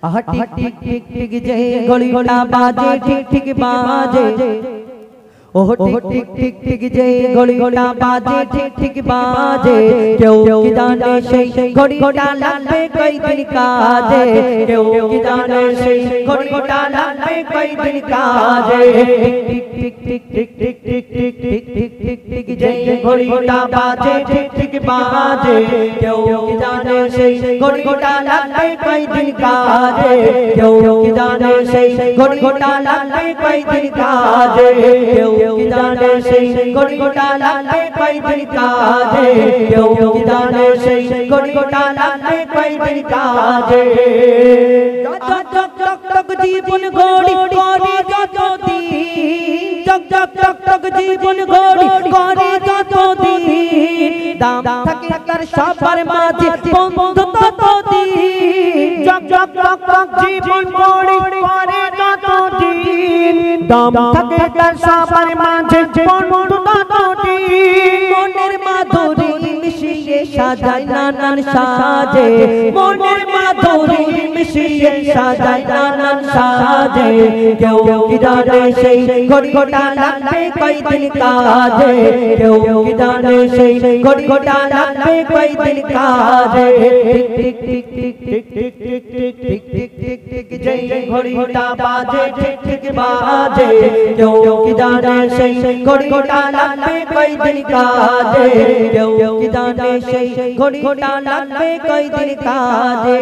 आहा टिक टिक टिक टिक जय घड़ीटा बाजे टिक टिक बाजे ओह टिक टिक टिक टिक जय घड़ीटा बाजे टिक टिक बाजे क्यों कि जाने से घड़ीटा लगबे कई दिन काजे क्यों कि जाने से घड़ीटा लगबे कई दिन काजे टिक टिक टिक टिक टिक टिक टिक टिक टिक टिक टिक जय घड़ीटा बाजे टिक टिक बाजे क्यों कि जाने से घड़ीटा लगबे कई दिन काजे क्यों कि जाने से घड़ीटा लगबे कई दिन काजे क्यों जाने से घड़ीटा लगबे कई दिन काजे क्यों जाने से घड़ीटा लगबे कई दिन काजे जग जग जग जग जीवन घड़ी करे যত দিন जग जग जग जग जीवन घड़ी करे যত দিন দাম থাকে তার সবার মাঝে বন্ধু তত দিন जग जग जग जग जीवन घड़ी करे যত দিন দাম থাকে তার সবার মাঝে বন্ধু তত দিন মনের মাধুরী মিশিয়ে সাজায় নানান সাজে মনের মাধুরী মিশিয়ে সাজায় নানান সাজে কেউ কি জানে সেই ঘড়িটা লাগবে কই দিন কাজে কেউ কি জানে সেই ঘড়িটা লাগবে কই দিন কাজে টিক টিক টিক টিক টিক টিক টিক টিক টিক টিক টিক জয় ঘড়িটা বাজে টিক টিক বাজে কেউ কি জানে সেই ঘড়িটা লাগবে কই দিন কাজে কেউ কি জানে সেই ঘড়িটা লাগবে কই দিন কাজে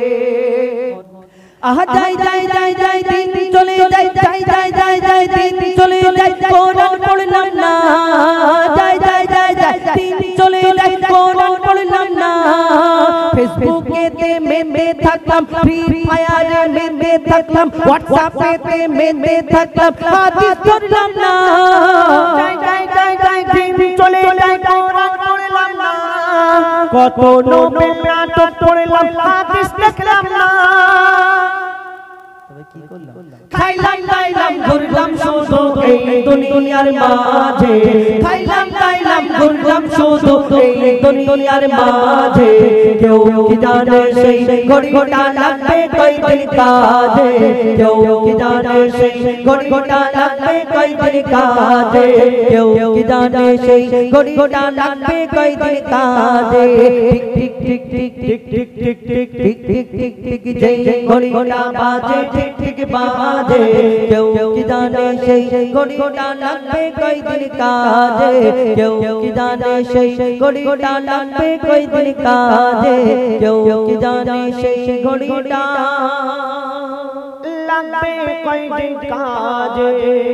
আহা যাই যাই যাই যাই দিন চলে যাই যাই যাই যাই যাই দিন চলে যাই কোরআন পড়লাম না যাই যাই যাই যাই দিন চলে যাই কোরআন পড়লাম না ফেসবুকেতে মেতে থাকলাম ফ্রি ফায়ারে মেতে থাকলাম হোয়াটসঅ্যাপেতে মেতে থাকলাম হাদিস পড়লাম না যাই যাই যাই যাই দিন চলে যাই কোরআন পড়লাম না কত নবী নাটক পড়লাম হাদিস দেখলাম না খাইলাম খাইলাম ঘুরলাম শুধু এই দুনিয়ার মাঝে খাইলাম খাইলাম ঘুরলাম শুধু এই দুনিয়ার মাঝে কেউ কি জানে সেই ঘড়িটা লাগবে কই দিন কাজে কেউ কি জানে সেই ঘড়িটা লাগবে কই দিন কাজে কেউ কি জানে সেই ঘড়িটা লাগবে কই দিন কাজে টিক টিক টিক টিক টিক টিক টিক টিক টিক টিক টিক জয় ঘড়িটা বাজে টিক টিক बाजे क्यों कि जाने से घड़ीटा लगबे कई दिन काजे क्यों कि जाने से घड़ीटा लगबे कई दिन काजे क्यों कि जाने से घड़ीटा लगबे कई दिन काजे।